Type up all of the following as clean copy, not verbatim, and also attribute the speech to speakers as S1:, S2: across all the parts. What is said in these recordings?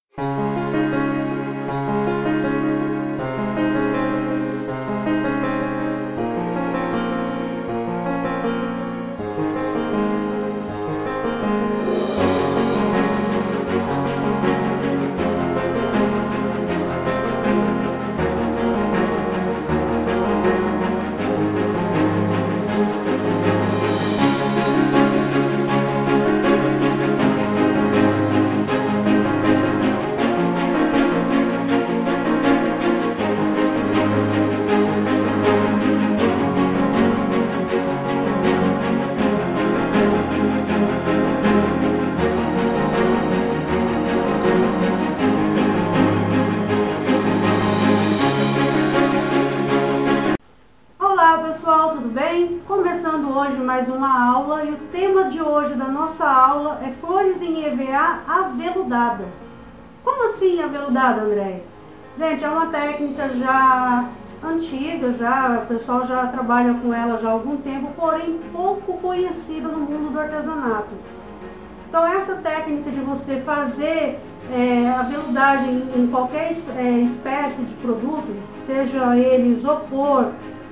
S1: Começando hoje mais uma aula, e o tema de hoje da nossa aula é flores em EVA aveludadas. Como assim aveludada, André? Gente, é uma técnica já antiga, o pessoal já trabalha com ela já há algum tempo, porém pouco conhecida no mundo do artesanato. Então essa técnica de você fazer aveludagem em qualquer espécie de produto, seja ele isopor,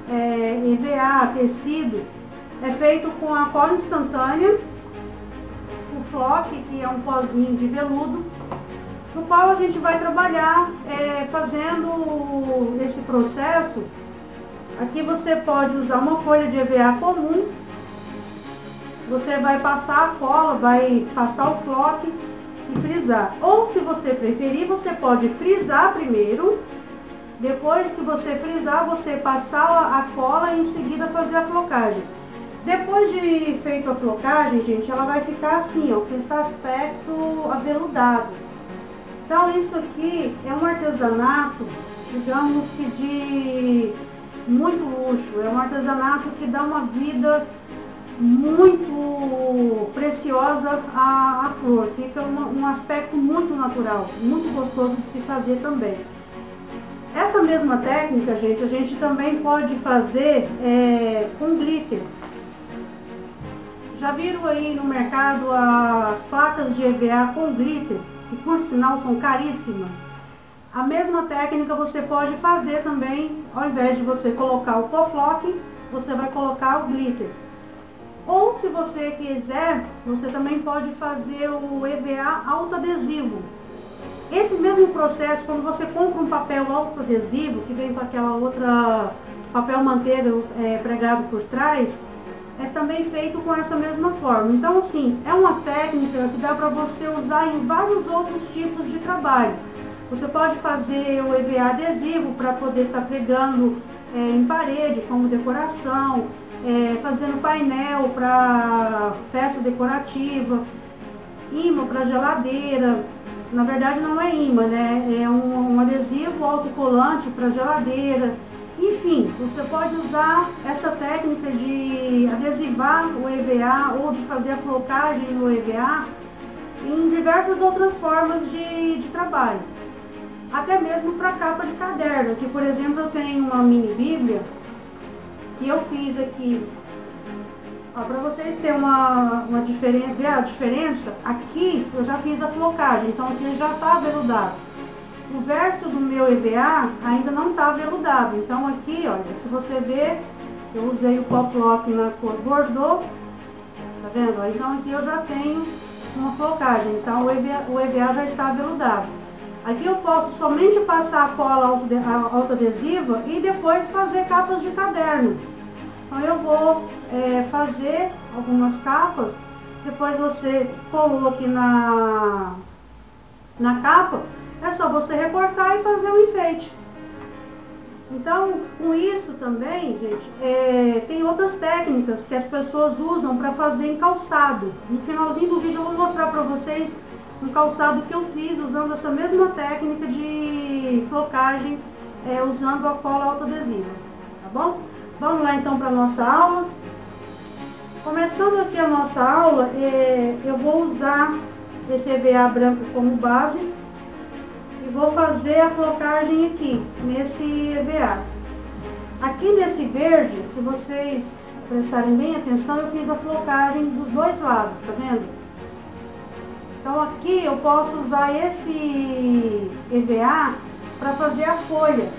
S1: EVA, tecido, é feito com a cola instantânea, o flock, que é um pozinho de veludo, no qual a gente vai trabalhar fazendo esse processo. Aqui você pode usar uma folha de EVA comum, você vai passar a cola, vai passar o flock e frisar. Ou, se você preferir, você pode frisar primeiro. Depois que você frisar, você passar a cola e em seguida fazer a flocagem. Depois de feito a flocagem, gente, ela vai ficar assim, ó, com esse aspecto aveludado. Então isso aqui é um artesanato, digamos que de muito luxo. É um artesanato que dá uma vida muito preciosa à flor. Fica um aspecto muito natural, muito gostoso de se fazer também. Essa mesma técnica, gente, a gente também pode fazer com glitter. Já viram aí no mercado as placas de EVA com glitter, que por sinal são caríssimas? A mesma técnica você pode fazer também, ao invés de você colocar o Poflock, você vai colocar o glitter. Ou, se você quiser, você também pode fazer o EVA autoadesivo. Esse mesmo processo, quando você compra um papel autoadesivo, que vem com aquela outra papel manteiga pregado por trás, é também feito com essa mesma forma. Então, assim, é uma técnica que dá para você usar em vários outros tipos de trabalho. Você pode fazer o EVA adesivo para poder estar pregando em parede, como decoração, fazendo painel para festa decorativa, imã para geladeira. Na verdade não é imã, né? É um adesivo autocolante para geladeira. Enfim, você pode usar essa técnica de adesivar o EVA ou de fazer a flocagem no EVA em diversas outras formas de trabalho. Até mesmo para capa de caderno. Aqui, por exemplo, eu tenho uma mini bíblia que eu fiz aqui. Para vocês terem uma diferença, ver a diferença, aqui eu já fiz a flocagem, então aqui já está aveludado. O verso do meu EVA ainda não está aveludado, então aqui, olha, se você ver, eu usei o Poflock na cor Bordeaux, tá vendo? Então aqui eu já tenho uma flocagem, então o EVA já está aveludado. Aqui eu posso somente passar a cola autoadesiva e depois fazer capas de caderno. Então eu vou fazer algumas capas, depois você colou aqui na capa, é só você recortar e fazer um enfeite. Então, com isso também, gente, tem outras técnicas que as pessoas usam para fazer em calçado. No finalzinho do vídeo eu vou mostrar para vocês um calçado que eu fiz usando essa mesma técnica de flocagem, usando a cola autoadesiva, tá bom? Vamos lá então para a nossa aula. Começando aqui a nossa aula, eu vou usar esse EVA branco como base e vou fazer a flocagem aqui, nesse EVA. Aqui nesse verde, se vocês prestarem bem atenção, eu fiz a flocagem dos dois lados, tá vendo? Então aqui eu posso usar esse EVA para fazer a folha.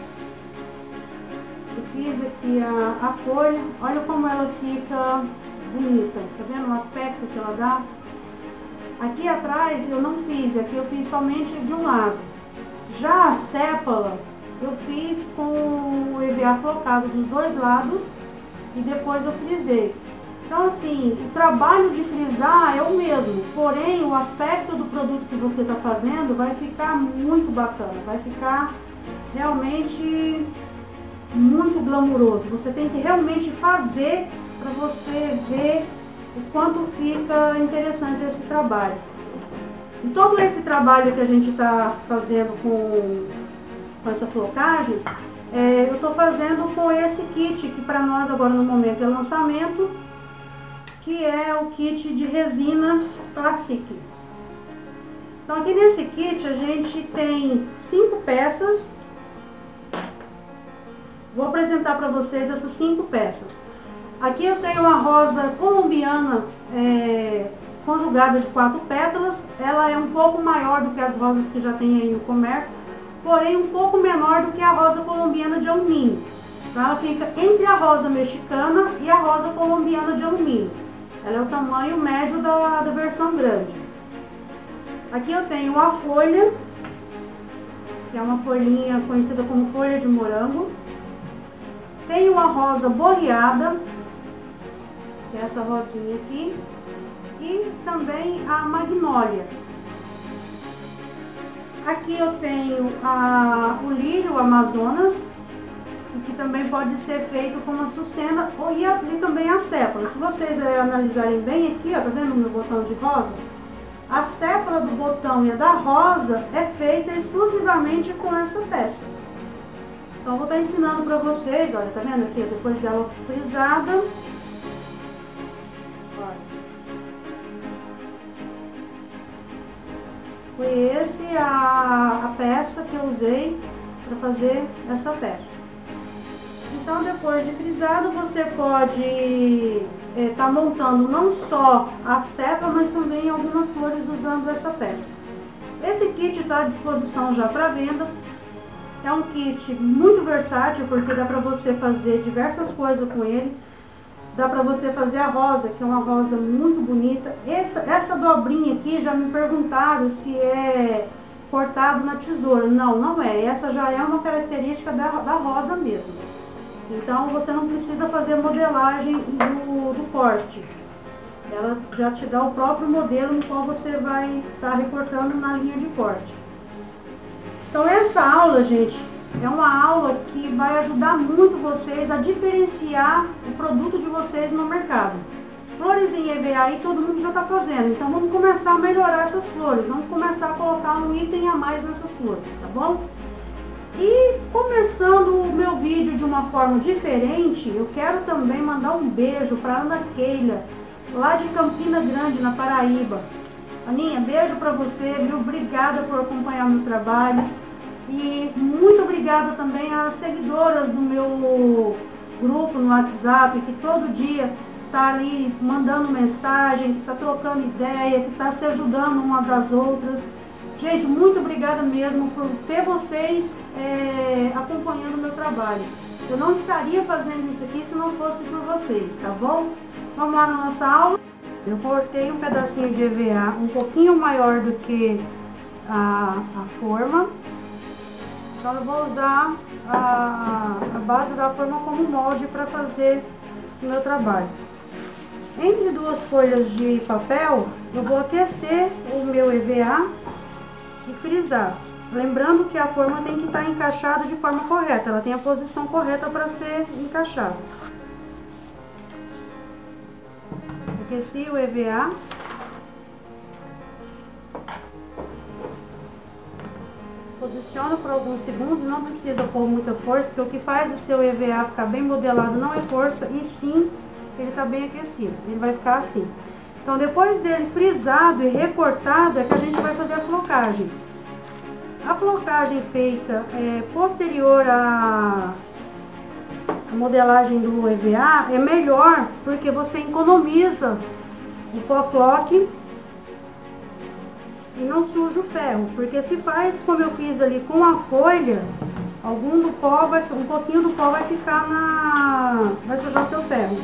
S1: Eu fiz aqui a folha, olha como ela fica bonita, tá vendo o aspecto que ela dá? Aqui atrás eu não fiz, aqui eu fiz somente de um lado. Já a sépala eu fiz com o EVA flocado dos dois lados e depois eu frisei. Então assim, o trabalho de frisar é o mesmo, porém o aspecto do produto que você está fazendo vai ficar muito bacana, vai ficar realmente muito glamuroso. Você tem que realmente fazer para você ver o quanto fica interessante esse trabalho. E todo esse trabalho que a gente está fazendo com essa flocagem, eu estou fazendo com esse kit, que para nós agora no momento é lançamento, que é o kit de resina Classic. Então aqui nesse kit a gente tem 5 peças. Vou apresentar para vocês essas 5 peças. Aqui eu tenho a rosa colombiana conjugada de 4 pétalas. Ela é um pouco maior do que as rosas que já tem aí no comércio, porém um pouco menor do que a rosa colombiana de alumínio. Então ela fica entre a rosa mexicana e a rosa colombiana de alumínio. Ela é o tamanho médio da versão grande. Aqui eu tenho a folha, que é uma folhinha conhecida como folha de morango. Tenho a rosa boreada, que é essa rosinha aqui, e também a magnólia. Aqui eu tenho o lírio Amazonas, que também pode ser feito com uma sucena, e também a sépala. Se vocês analisarem bem aqui, ó, tá vendo o meu botão de rosa? A sépala do botão e a da rosa é feita exclusivamente com essa peça. Então vou estar ensinando para vocês, olha, tá vendo aqui, depois dela frisada. Olha. Foi esse a peça que eu usei para fazer essa peça. Então depois de frisado você pode estar montando não só a sépala, mas também algumas flores usando essa peça. Esse kit está à disposição já para venda. É um kit muito versátil, porque dá para você fazer diversas coisas com ele. Dá para você fazer a rosa, que é uma rosa muito bonita. Essa dobrinha aqui, já me perguntaram se é cortado na tesoura. Não, não é. Essa já é uma característica da rosa mesmo. Então você não precisa fazer modelagem do corte. Ela já te dá o próprio modelo no qual você vai estar recortando na linha de corte. Então essa aula, gente, é uma aula que vai ajudar muito vocês a diferenciar o produto de vocês no mercado. Flores em EVA aí todo mundo já está fazendo, então vamos começar a melhorar essas flores, vamos começar a colocar um item a mais nessas flores, tá bom? E começando o meu vídeo de uma forma diferente, eu quero também mandar um beijo para Ana Keila, lá de Campina Grande, na Paraíba. Aninha, beijo para você, viu? Obrigada por acompanhar o meu trabalho. E muito obrigada também às seguidoras do meu grupo no WhatsApp, que todo dia está ali mandando mensagem, que está trocando ideia, que está se ajudando umas às outras. Gente, muito obrigada mesmo por ter vocês acompanhando o meu trabalho. Eu não estaria fazendo isso aqui se não fosse por vocês, tá bom? Vamos lá na nossa aula. Eu cortei um pedacinho de EVA um pouquinho maior do que a forma. Então eu vou usar a base da forma como molde para fazer o meu trabalho. Entre duas folhas de papel, eu vou aquecer o meu EVA e frisar. Lembrando que a forma tem que estar encaixada de forma correta, ela tem a posição correta para ser encaixada. Aqueci o EVA. Posiciono por alguns segundos, não precisa pôr muita força, porque o que faz o seu EVA ficar bem modelado não é força, e sim ele está bem aquecido, ele vai ficar assim. Então depois dele frisado e recortado é que a gente vai fazer a flocagem. A flocagem feita posterior à modelagem do EVA é melhor, porque você economiza o pó-floque e não suja o ferro, porque se faz como eu fiz ali com a folha, algum do pó um pouquinho do pó vai ficar vai sujar o seu ferro.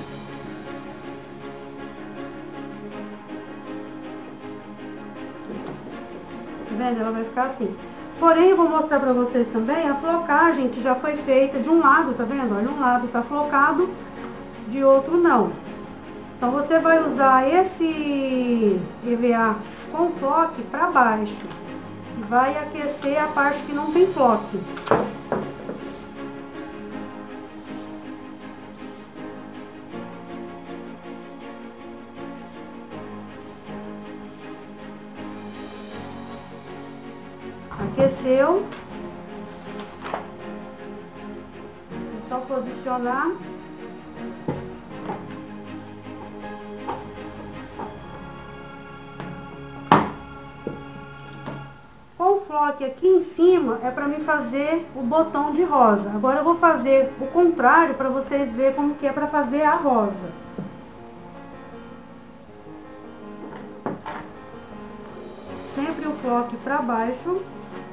S1: Tá vendo? Ela vai ficar assim. Porém, eu vou mostrar pra vocês também a flocagem que já foi feita de um lado, tá vendo? Olha, um lado tá flocado, de outro não. Então você vai usar esse EVA com floque para baixo e vai aquecer a parte que não tem floque. Aqueceu. É só posicionar. Com o floque aqui em cima é para mim fazer o botão de rosa. Agora eu vou fazer o contrário para vocês verem como que é para fazer a rosa. Sempre o floque para baixo.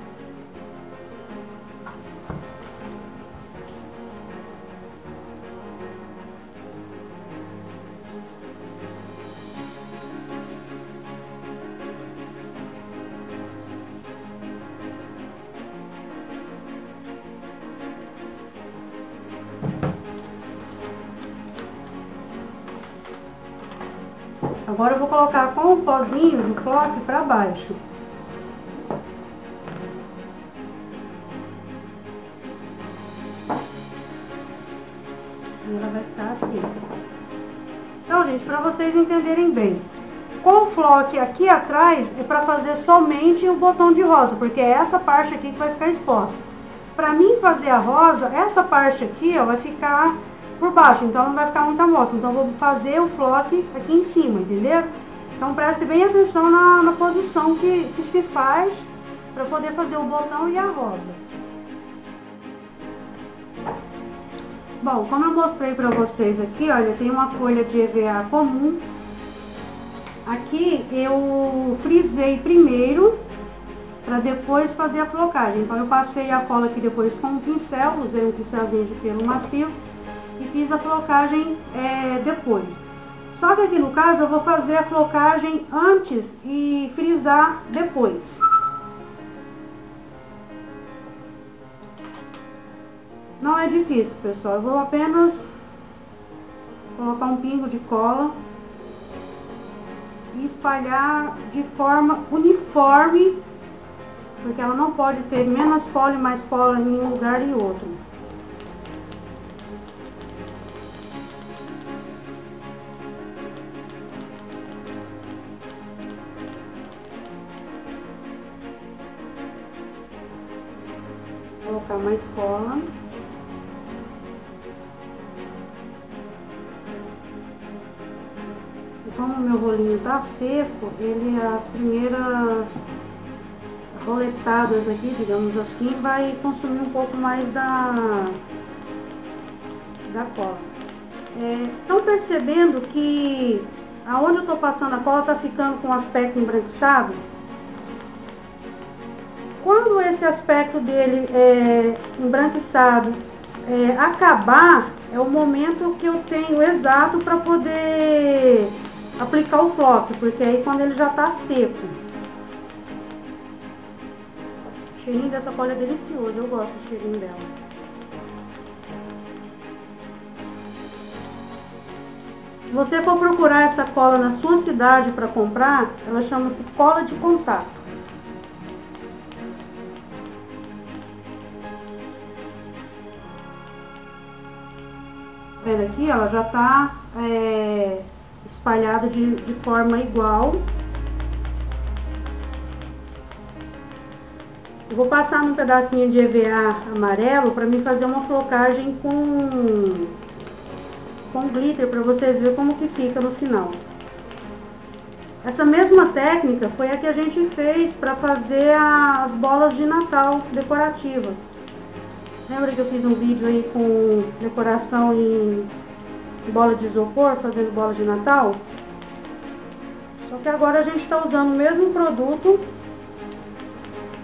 S1: Agora eu vou colocar com o pozinho do floque para baixo. E ela vai ficar assim. Então, gente, para vocês entenderem bem, com o floque aqui atrás é para fazer somente o botão de rosa, porque é essa parte aqui que vai ficar exposta. Para mim fazer a rosa, essa parte aqui, ó, vai ficar por baixo, então não vai ficar muita amostra. Então eu vou fazer o floque aqui em cima, entendeu? Então preste bem atenção na posição que se faz para poder fazer o botão e a rosa. Bom, como eu mostrei para vocês aqui, olha, tem uma folha de EVA comum. Aqui eu frisei primeiro para depois fazer a flocagem. Então eu passei a cola aqui depois com um pincel, usei um pincelzinho de pelo macio e fiz a flocagem depois. Só que aqui no caso eu vou fazer a flocagem antes e frisar depois. Não é difícil, pessoal. Eu vou apenas colocar um pingo de cola e espalhar de forma uniforme, porque ela não pode ter menos cola e mais cola em um lugar e outro. Vou colocar mais cola. E como o meu rolinho tá seco, as primeiras roletadas aqui, digamos assim, vai consumir um pouco mais da cola. Estão percebendo que aonde eu tô passando a cola tá ficando com aspecto embranquiçado? Quando esse aspecto dele embranquiçado acabar, é o momento que eu tenho exato para poder aplicar o floque, porque aí quando ele já tá seco. O cheirinho dessa cola é delicioso, eu gosto do cheirinho dela. Se você for procurar essa cola na sua cidade para comprar, ela chama-se cola de contato. Vendo aqui, ela já tá espalhada de forma igual. Eu vou passar num pedacinho de EVA amarelo para mim fazer uma flocagem com glitter, para vocês verem como que fica no final. Essa mesma técnica foi a que a gente fez para fazer as bolas de Natal decorativas. Lembra que eu fiz um vídeo aí com decoração em bola de isopor, fazendo bola de Natal? Só que agora a gente está usando o mesmo produto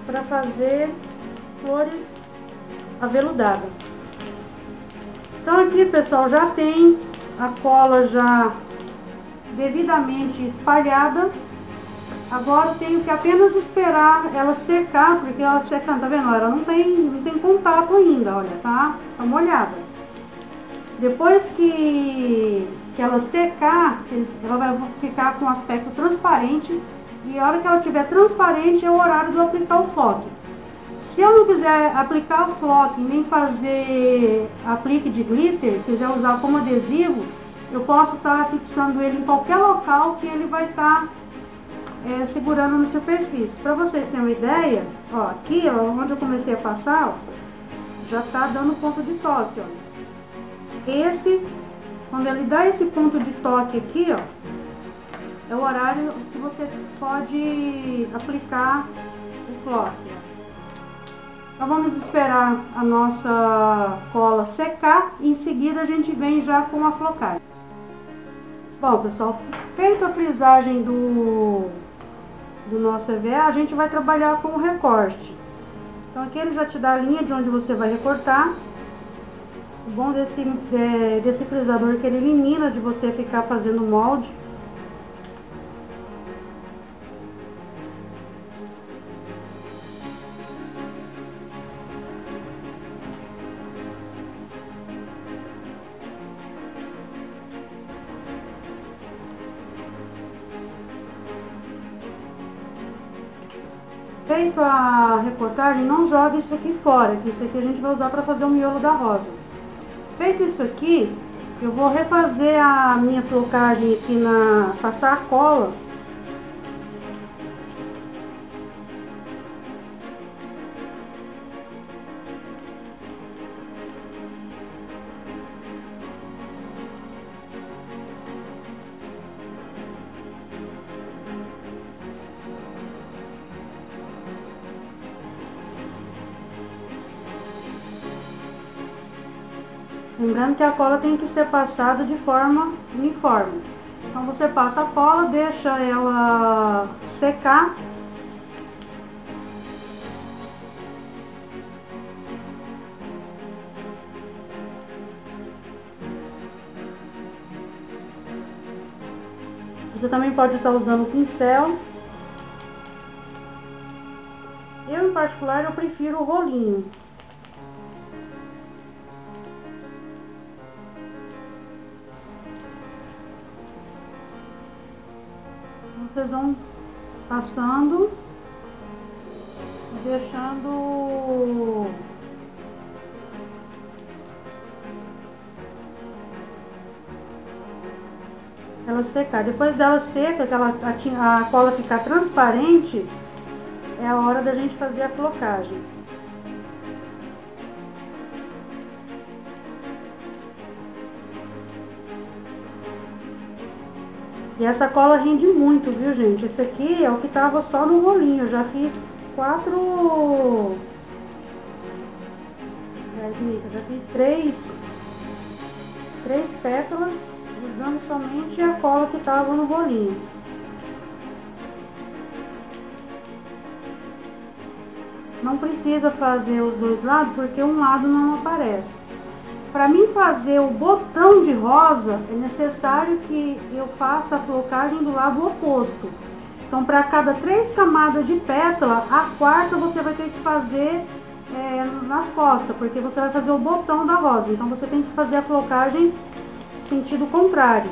S1: para fazer flores aveludadas. Então aqui, pessoal, já tem a cola já devidamente espalhada. Agora eu tenho que apenas esperar ela secar, porque ela secando, tá vendo? Ela não tem contato ainda, olha, tá molhada. Depois que ela secar, ela vai ficar com aspecto transparente, e a hora que ela estiver transparente é o horário de eu aplicar o flock. Se eu não quiser aplicar o flock, nem fazer aplique de glitter, quiser usar como adesivo, eu posso estar fixando ele em qualquer local que ele vai estar segurando na superfície. Para vocês terem uma ideia, ó, aqui, ó, onde eu comecei a passar, ó, já está dando ponto de toque, ó. Quando ele dá esse ponto de toque aqui, ó, é o horário que você pode aplicar o flock, ó. Então vamos esperar a nossa cola secar e em seguida a gente vem já com a flocagem. Bom, pessoal, feita a frisagem do nosso EVA, a gente vai trabalhar com o recorte. Então aqui ele já te dá a linha de onde você vai recortar. O bom desse frisador é que ele elimina de você ficar fazendo molde. Feito a recortagem, não jogue isso aqui fora, que isso aqui a gente vai usar para fazer o miolo da rosa. Feito isso aqui, eu vou refazer a minha flocagem aqui passar a cola. Lembrando que a cola tem que ser passada de forma uniforme. Então você passa a cola, deixa ela secar. Você também pode estar usando o pincel. Eu, em particular, eu prefiro o rolinho. Vocês vão passando, deixando ela secar. Depois dela seca, que a cola ficar transparente, é a hora da gente fazer a flocagem. E essa cola rende muito, viu, gente? Esse aqui é o que tava só no rolinho. Eu já fiz três pétalas usando somente a cola que tava no rolinho. Não precisa fazer os dois lados, porque um lado não aparece. Para mim fazer o botão de rosa, é necessário que eu faça a flocagem do lado oposto. Então, para cada 3 camadas de pétala, a quarta você vai ter que fazer nas costas, porque você vai fazer o botão da rosa. Então, você tem que fazer a flocagem sentido contrário.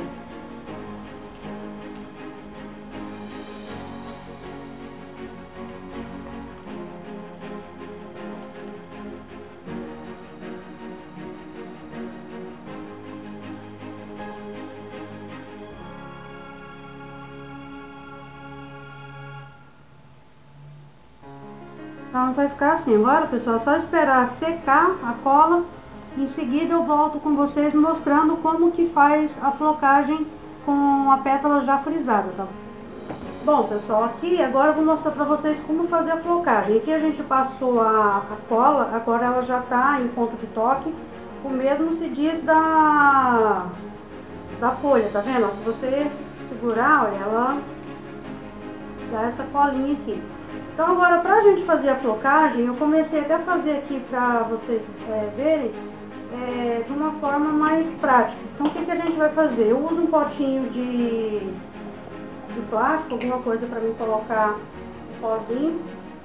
S1: Então vai ficar assim. Agora, pessoal, é só esperar secar a cola. Em seguida eu volto com vocês mostrando como que faz a flocagem com a pétala já frisada, tá? Bom, pessoal, aqui agora eu vou mostrar pra vocês como fazer a flocagem. Aqui a gente passou a cola, agora ela já tá em ponto de toque. O mesmo se diz da folha, tá vendo? Se você segurar, olha, ela dá essa colinha aqui. Então agora, pra gente fazer a flocagem, eu comecei até a fazer aqui pra vocês verem de uma forma mais prática. Então o que a gente vai fazer? Eu uso um potinho de plástico, alguma coisa pra mim colocar o pozinho.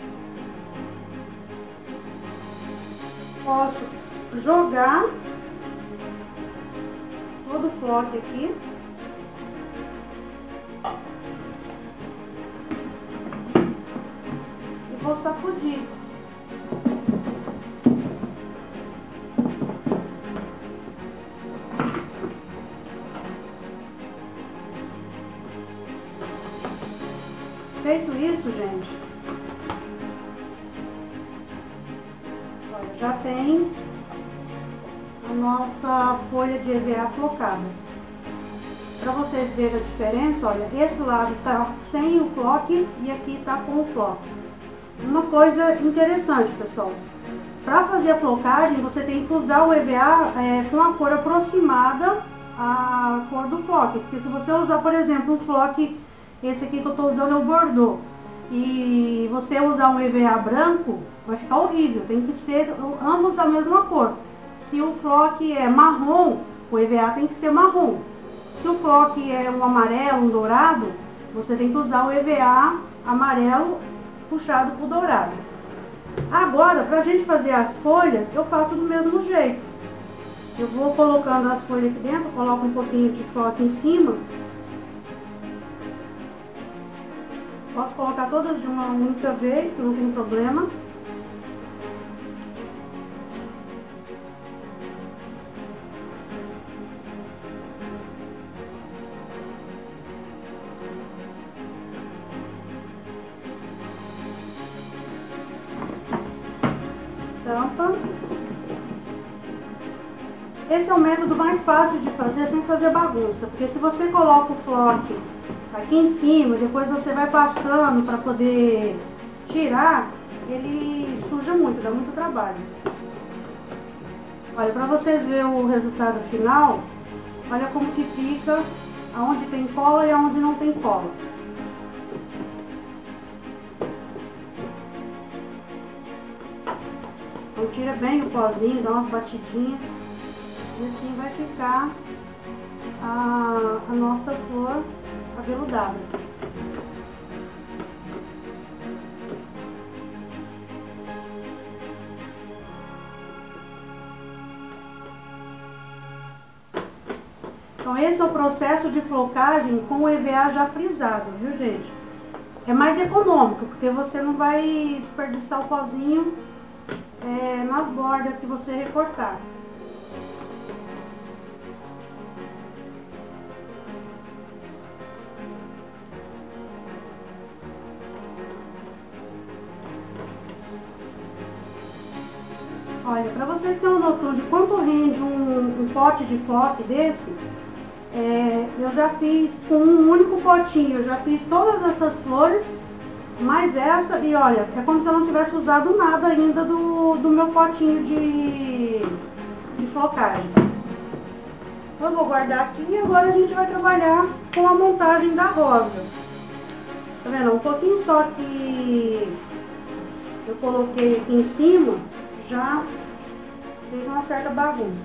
S1: Posso jogar todo o floque aqui. E vou sacudir. Feito isso, gente, olha, já tem a nossa folha de EVA flocada. Para vocês verem a diferença, olha, esse lado está sem o floque e aqui está com o floque. Uma coisa interessante, pessoal, para fazer a flocagem você tem que usar o EVA com a cor aproximada à cor do floque, porque se você usar, por exemplo, um floque, esse aqui que eu estou usando é o Bordeaux, e você usar um EVA branco, vai ficar horrível. Tem que ser ambos da mesma cor. Se o floque é marrom, o EVA tem que ser marrom. Se o floque é um amarelo, um dourado, você tem que usar o EVA amarelo puxado para o dourado. Agora, para a gente fazer as folhas, eu faço do mesmo jeito. Eu vou colocando as folhas aqui dentro, coloco um pouquinho de floque em cima. Posso colocar todas de uma única vez, não tem problema. Tampa. Esse é o método mais fácil de fazer sem fazer bagunça, porque se você coloca o floque aqui em cima, depois você vai passando para poder tirar, ele suja muito, dá muito trabalho. Olha, para vocês verem o resultado final, olha como que fica aonde tem cola e aonde não tem cola. Então tira bem o pozinho, dá umas batidinhas e assim vai ficar a nossa flor aveludada. Então esse é o processo de flocagem com o EVA já frisado, viu, gente? É mais econômico, porque você não vai desperdiçar o pozinho nas bordas que você recortar. Olha, para vocês terem uma noção de quanto rende um pote de floque desse, eu já fiz com um único potinho, eu já fiz todas essas flores, mais essa, e olha, é como se eu não tivesse usado nada ainda do meu potinho de flocagem. Eu vou guardar aqui e agora a gente vai trabalhar com a montagem da rosa. Tá vendo? Um pouquinho só que eu coloquei aqui em cima, já fez uma certa bagunça.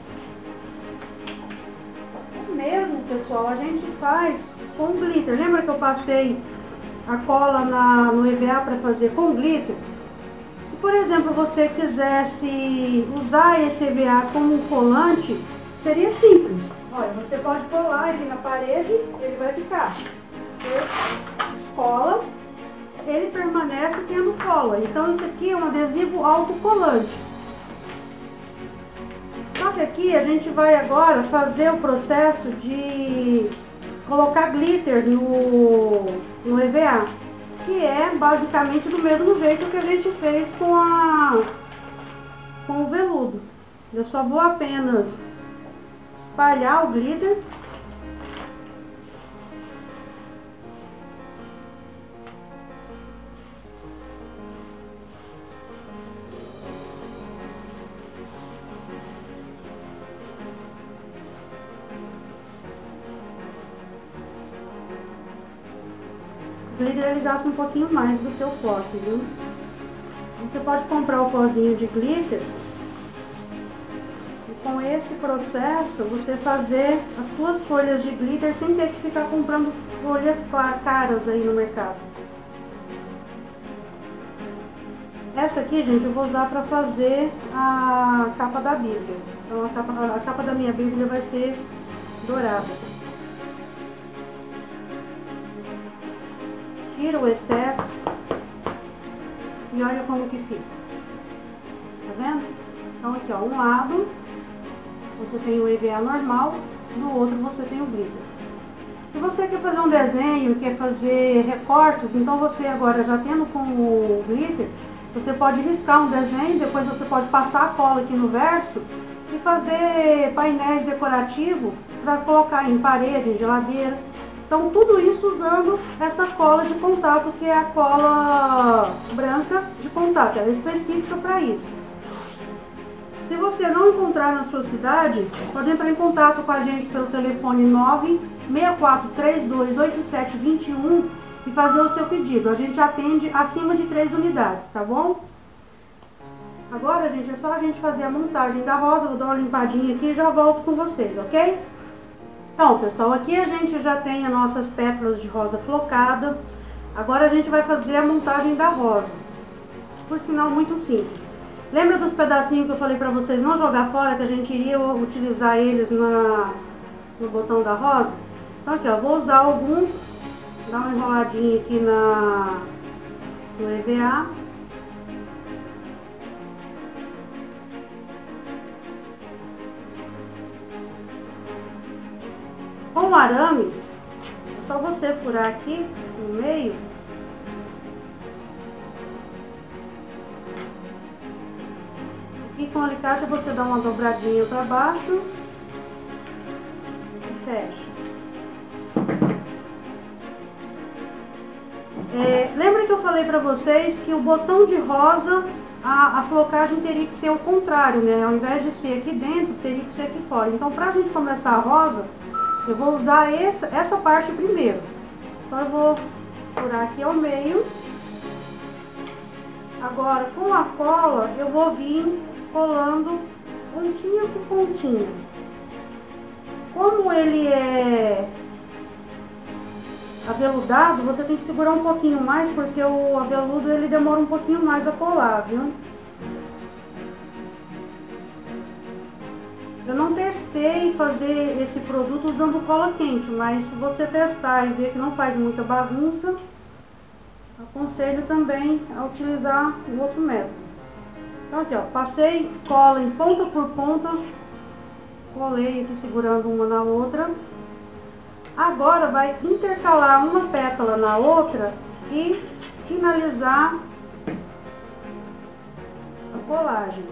S1: Mesmo, pessoal, a gente faz com glitter. Lembra que eu passei a cola no EVA para fazer com glitter? Se, por exemplo, você quisesse usar esse EVA como um colante, seria simples. Olha, você pode colar ele na parede, ele vai ficar. Você cola, ele permanece tendo cola. Então, isso aqui é um adesivo autocolante. Só que aqui a gente vai agora fazer o processo de colocar glitter no EVA, que é basicamente do mesmo jeito que a gente fez com o veludo. Eu só vou apenas espalhar o glitter. glitter ele gasta um pouquinho mais do que o pote, viu? Você pode comprar o pozinho de glitter e com esse processo você fazer as suas folhas de glitter sem ter que ficar comprando folhas caras aí no mercado. Essa aqui, gente, eu vou usar para fazer a capa da Bíblia. Então a capa da minha Bíblia vai ser dourada. Tira o excesso e olha como que fica. Tá vendo? Então aqui, ó, um lado você tem o EVA normal, do outro você tem o glitter. Se você quer fazer um desenho, quer fazer recortes, então você agora já tendo com o glitter, você pode riscar um desenho, depois você pode passar a cola aqui no verso e fazer painéis decorativos para colocar em parede, em geladeira. Então tudo isso usando essa cola de contato, que é a cola branca de contato, ela é específica para isso. Se você não encontrar na sua cidade, pode entrar em contato com a gente pelo telefone 964328721 e fazer o seu pedido. A gente atende acima de 3 unidades, tá bom? Agora, gente, é só a gente fazer a montagem da rosa. Vou dar uma limpadinha aqui e já volto com vocês, ok? Então, pessoal, aqui a gente já tem as nossas pétalas de rosa flocada. Agora a gente vai fazer a montagem da rosa. Por sinal, muito simples. Lembra dos pedacinhos que eu falei pra vocês não jogar fora, que a gente iria utilizar eles no botão da rosa? Então aqui, ó, vou usar alguns. Dar uma enroladinha aqui no EVA. Com o arame, é só você furar aqui no meio. E com o alicate você dá uma dobradinha para baixo e fecha. Lembra que eu falei pra vocês que o botão de rosa, a flocagem teria que ser o contrário, né? Ao invés de ser aqui dentro, teria que ser aqui fora. Então, pra gente começar a rosa, eu vou usar essa parte primeiro. Então, eu vou furar aqui ao meio. Agora, com a cola, eu vou vir colando pontinha por pontinha. Como ele é aveludado, você tem que segurar um pouquinho mais, porque o aveludo ele demora um pouquinho mais a colar, viu? Eu não testei fazer esse produto usando cola quente, mas se você testar e ver que não faz muita bagunça, aconselho também a utilizar o outro método. Então aqui, ó, passei cola em ponta por ponta, colei aqui segurando uma na outra. Agora vai intercalar uma pétala na outra e finalizar a colagem.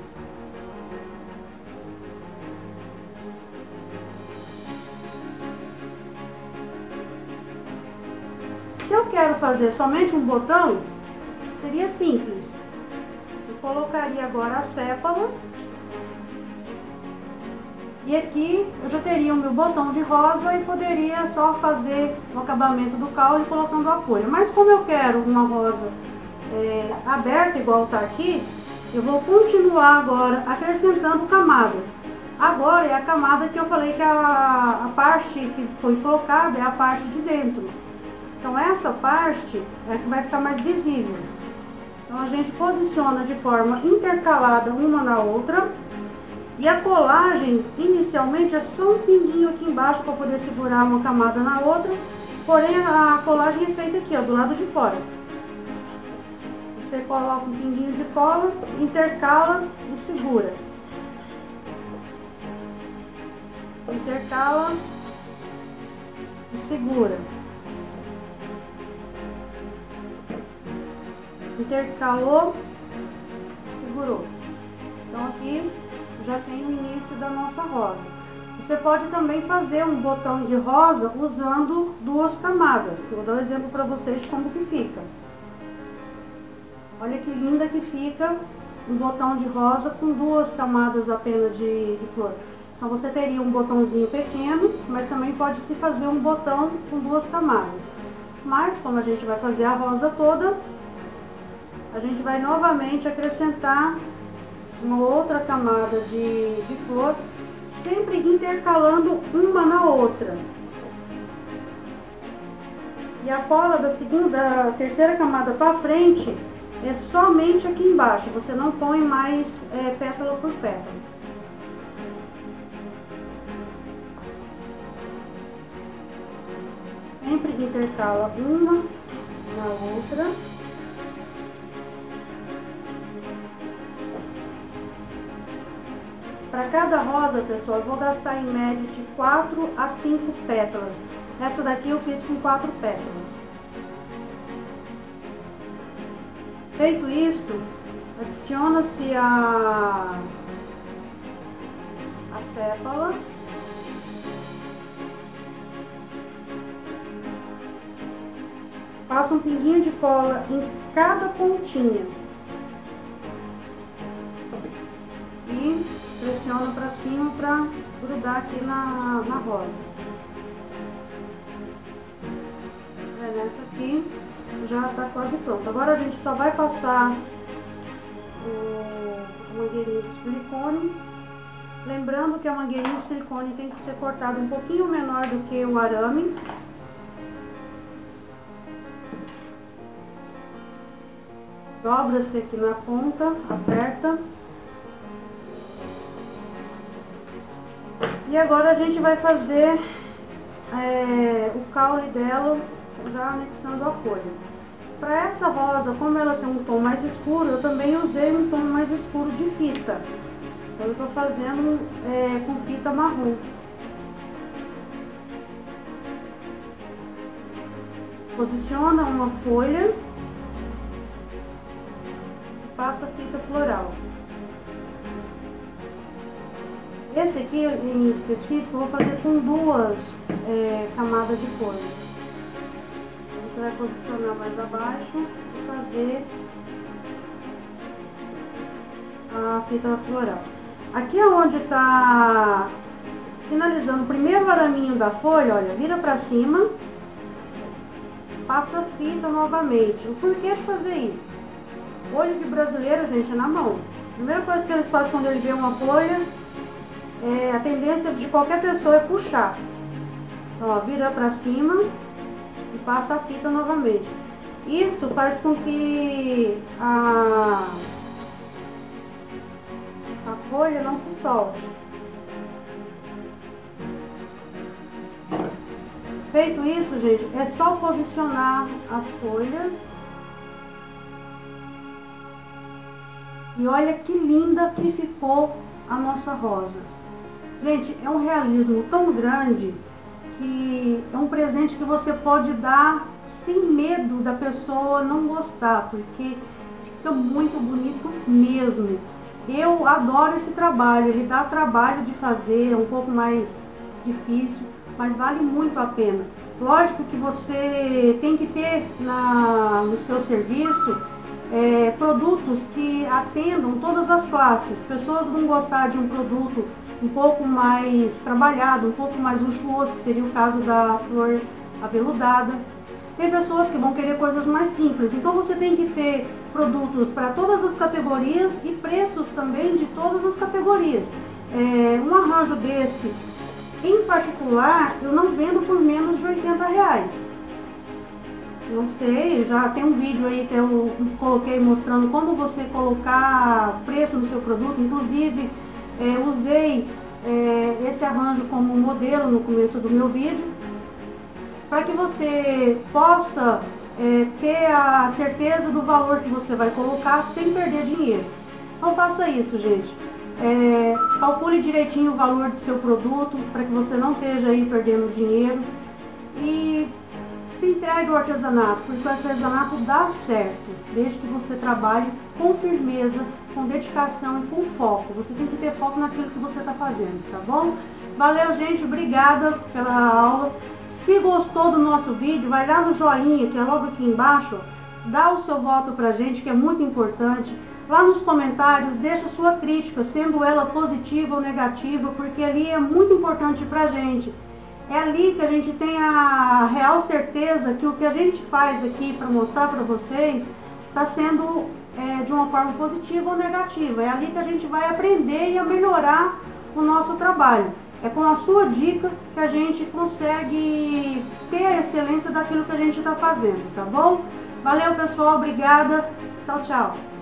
S1: Se eu quero fazer somente um botão, seria simples. Eu colocaria agora a sépala. E aqui eu já teria o meu botão de rosa e poderia só fazer o acabamento do caule colocando a folha. Mas como eu quero uma rosa aberta igual está aqui, eu vou continuar agora acrescentando camadas. Agora é a camada que eu falei que a parte que foi flocada é a parte de dentro. Então essa parte é que vai ficar mais visível. Então a gente posiciona de forma intercalada uma na outra. E a colagem, inicialmente, é só um pinguinho aqui embaixo para poder segurar uma camada na outra. Porém, a colagem é feita aqui, ó, do lado de fora. Você coloca um pinguinho de cola, intercala e segura. Intercala e segura. Intercalou, segurou. Então aqui já tem o início da nossa rosa. Você pode também fazer um botão de rosa usando duas camadas. Eu vou dar um exemplo para vocês de como que fica. Olha que linda que fica um botão de rosa com duas camadas apenas de flor. Então você teria um botãozinho pequeno, mas também pode se fazer um botão com duas camadas. Mas como a gente vai fazer a rosa toda, a gente vai novamente acrescentar uma outra camada de flor, sempre intercalando uma na outra. E a cola da terceira camada para frente é somente aqui embaixo, você não põe mais pétala por pétala. Sempre intercala uma na outra. Para cada rosa, pessoal, eu vou gastar em média de 4 a 5 pétalas. Essa daqui eu fiz com 4 pétalas. Feito isso, adiciona-se a sépala. Passa um pinguinho de cola em cada pontinha. E pressiona para cima para grudar aqui na rosa. Nessa aqui já está quase pronto. Agora a gente só vai passar o mangueirinho de silicone. Lembrando que a mangueirinha de silicone tem que ser cortada um pouquinho menor do que o arame. Dobra-se aqui na ponta, aperta. E agora a gente vai fazer o caule dela, já anexando a folha. Para essa rosa, como ela tem um tom mais escuro, eu também usei um tom mais escuro de fita. Então eu estou fazendo com fita marrom. Posiciona uma folha e passa a fita floral. Esse aqui, em específico, eu vou fazer com 2 camadas de folha. Você vai posicionar mais abaixo e fazer a fita floral. Aqui é onde está finalizando o primeiro araminho da folha, olha, vira pra cima, passa a fita novamente. O porquê de fazer isso? Olho de brasileiro, gente, é na mão. A primeira coisa que eles fazem quando eles veem uma folha, a tendência de qualquer pessoa é puxar. Então, ó, vira pra cima e passa a fita novamente. Isso faz com que a folha não se solte. Feito isso, gente, é só posicionar as folhas. E olha que linda que ficou a nossa rosa. Gente, é um realismo tão grande que é um presente que você pode dar sem medo da pessoa não gostar, porque fica muito bonito mesmo. Eu adoro esse trabalho, ele dá trabalho de fazer, é um pouco mais difícil, mas vale muito a pena. Lógico que você tem que ter no seu serviço produtos que atendam todas as classes. Pessoas vão gostar de um produto um pouco mais trabalhado, um pouco mais luxuoso, que seria o caso da flor aveludada. Tem pessoas que vão querer coisas mais simples, então você tem que ter produtos para todas as categorias e preços também de todas as categorias. Um arranjo desse, em particular, eu não vendo por menos de R$80. Não sei, já tem um vídeo aí que eu coloquei mostrando como você colocar preço no seu produto. Inclusive, usei esse arranjo como modelo no começo do meu vídeo, para que você possa ter a certeza do valor que você vai colocar sem perder dinheiro. Então faça isso, gente. Calcule direitinho o valor do seu produto, para que você não esteja aí perdendo dinheiro. E se entregue ao artesanato, porque o artesanato dá certo, desde que você trabalhe com firmeza, com dedicação e com foco. Você tem que ter foco naquilo que você está fazendo, tá bom? Valeu, gente, obrigada pela aula. Se gostou do nosso vídeo, vai lá no joinha, que é logo aqui embaixo, dá o seu voto pra gente, que é muito importante. Lá nos comentários, deixa sua crítica, sendo ela positiva ou negativa, porque ali é muito importante pra gente É ali que a gente tem a real certeza que o que a gente faz aqui para mostrar para vocês está sendo de uma forma positiva ou negativa. É ali que a gente vai aprender e a melhorar o nosso trabalho. É com a sua dica que a gente consegue ter a excelência daquilo que a gente está fazendo, tá bom? Valeu, pessoal, obrigada, tchau, tchau.